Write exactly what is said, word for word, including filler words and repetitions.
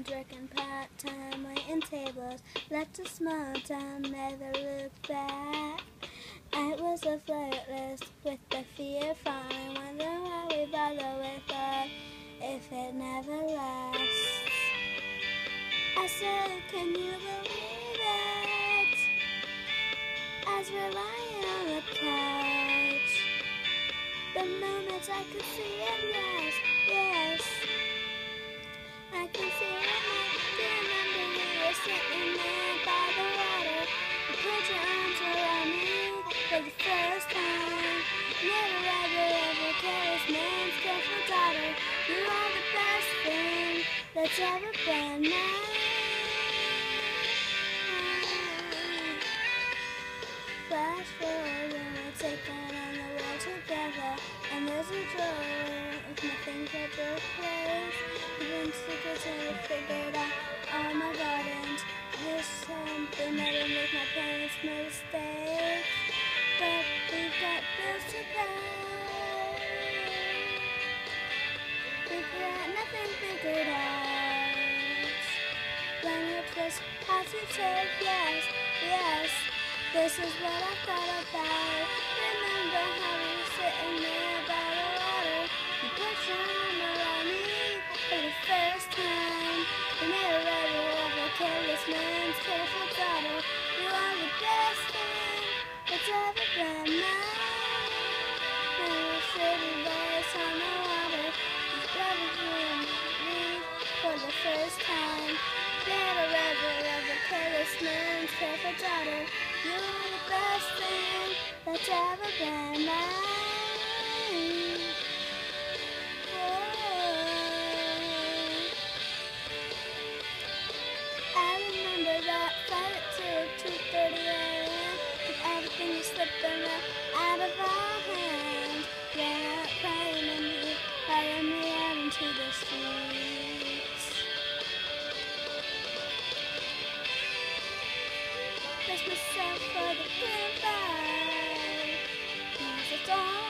friends working part-time, waiting tables, left a small town, never looked back. I was a flirtless with the fear falling, wondering why we bother with love if it never lasts. I said, can you believe it? As we're lying on the couch, the moments I could see it, yes, yes. I can see it now. Do you remember we were sitting there by the water? You put your arms around me for the first time. Never ever ever careless man's careful daughter. You are the best thing that's ever been mine. Flash forward when we're taking on the world together, and there's a drawer if nothing could replace. Even secrets never figured out all my gardens. There's something that'll make my parents mistakes, but we've got bills to pay. We've got nothing figured out. Language was hard to take, yes, yes. This is what I thought about. Remember how we were sitting there by the water? You put your arm around me for the first time. You never ever ever careless man's careful daughter. You are the best thing that's ever been mine. And we're sitting there on the water. You never me for the first time. Never ever ever careless man's careful daughter. You are the best thing that's ever been mine. Oh. I remember that flight at two thirty a m and everything was slipping out of our hands. Ran out crying and me, carrying me out into the streets. Bless myself for the goodbye. It's all